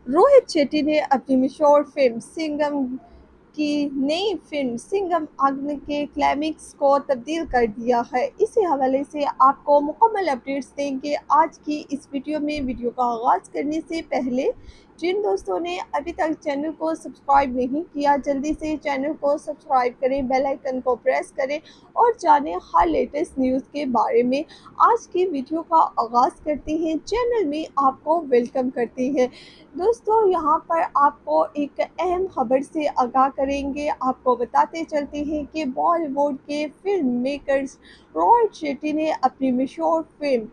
रोहित शेट्टी ने अपनी मशहूर फिल्म सिंघम की नई फिल्म सिंघम अग्न के क्लाइमेक्स को तब्दील कर दिया है। इसी हवाले से आपको मुकम्मल अपडेट्स देंगे आज की इस वीडियो में। वीडियो का आगाज़ करने से पहले जिन दोस्तों ने अभी तक चैनल को सब्सक्राइब नहीं किया, जल्दी से चैनल को सब्सक्राइब करें, बेल आइकन को प्रेस करें और जानें हर लेटेस्ट न्यूज़ के बारे में। आज की वीडियो का आगाज़ करते हैं, चैनल में आपको वेलकम करते हैं। दोस्तों यहाँ पर आपको एक अहम खबर से आगाह करेंगे। आपको बताते चलते हैं कि बॉलीवुड के फिल्म मेकर्स रोहित शेट्टी ने अपनी मशहूर फिल्म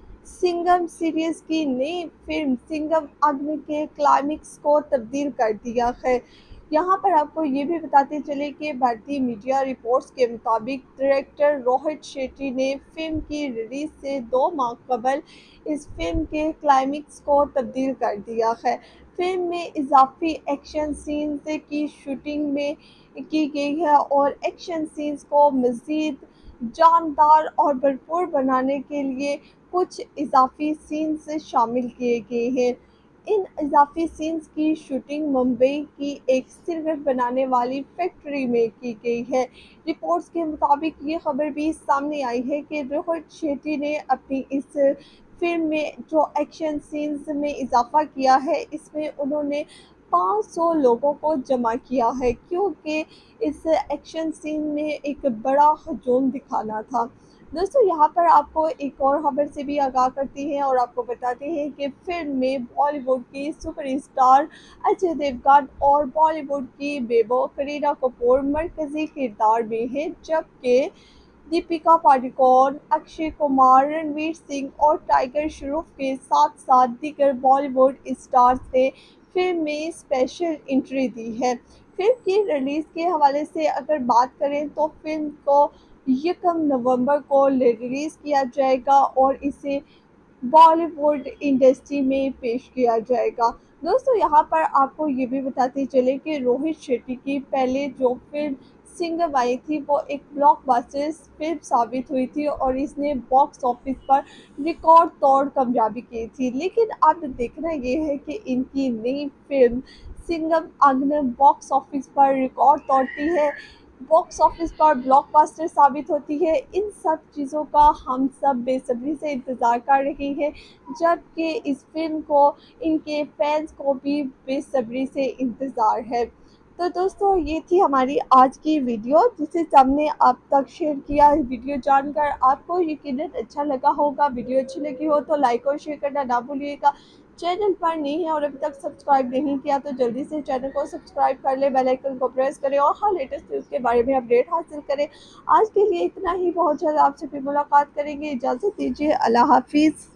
सिंघम सीरीज की नई फिल्म सिंघम अग्नि के क्लाइमेक्स को तब्दील कर दिया है। यहाँ पर आपको ये भी बताते चले कि भारतीय मीडिया रिपोर्ट्स के मुताबिक डायरेक्टर रोहित शेट्टी ने फिल्म की रिलीज से 2 माह कबल इस फिल्म के क्लाइमेक्स को तब्दील कर दिया है। फिल्म में इजाफी एक्शन सीन्स की शूटिंग में की गई है और एक्शन सीन्स को मज़ीद जानदार और भरपूर बनाने के लिए कुछ इजाफी सीन्स शामिल किए गए हैं। इन इजाफी सीन्स की शूटिंग मुंबई की एक सिगरेट बनाने वाली फैक्ट्री में की गई है। रिपोर्ट्स के मुताबिक ये खबर भी सामने आई है कि रोहित शेट्टी ने अपनी इस फिल्म में जो एक्शन सीन्स में इजाफा किया है, इसमें उन्होंने 500 लोगों को जमा किया है, क्योंकि इस एक्शन सीन में एक बड़ा हजूम दिखाना था। दोस्तों यहाँ पर आपको एक और खबर से भी आगाह करते हैं और आपको बताते हैं कि फिल्म में बॉलीवुड की सुपरस्टार अजय देवगन और बॉलीवुड की बेबो करीना कपूर मरकजी किरदार में हैं, जबकि दीपिका पादुकोण, अक्षय कुमार, रणवीर सिंह और टाइगर श्रॉफ के साथ साथ दीगर बॉलीवुड स्टार्स ने फिल्म में स्पेशल एंट्री दी है। फिल्म की रिलीज़ के हवाले से अगर बात करें तो फिल्म को 1 नवंबर को रिलीज़ किया जाएगा और इसे बॉलीवुड इंडस्ट्री में पेश किया जाएगा। दोस्तों यहाँ पर आपको ये भी बताते चले कि रोहित शेट्टी की पहले जो फिल्म सिंघम आई थी वो एक ब्लॉकबस्टर फिल्म साबित हुई थी और इसने बॉक्स ऑफिस पर रिकॉर्ड तोड़ कामयाबी की थी। लेकिन अब देखना ये है कि इनकी नई फिल्म सिंघम अग्नि बॉक्स ऑफिस पर रिकॉर्ड तोड़ती है, बॉक्स ऑफिस पर ब्लॉकबस्टर साबित होती है। इन सब चीज़ों का हम सब बेसब्री से इंतज़ार कर रहे हैं, जबकि इस फिल्म को इनके फैंस को भी बेसब्री से इंतज़ार है। तो दोस्तों ये थी हमारी आज की वीडियो, जिसे हमने आप तक शेयर किया। वीडियो जानकर आपको यकीनन अच्छा लगा होगा। वीडियो अच्छी लगी हो तो लाइक और शेयर करना ना भूलिएगा। चैनल पर नहीं है और अभी तक सब्सक्राइब नहीं किया तो जल्दी से चैनल को सब्सक्राइब कर ले, बेल आइकन को प्रेस करें और हर लेटेस्ट न्यूज़ के बारे में अपडेट हासिल करें। आज के लिए इतना ही, बहुत जल्द आपसे फिर मुलाकात करेंगे। इजाज़त दीजिए, अल्लाह हाफिज़।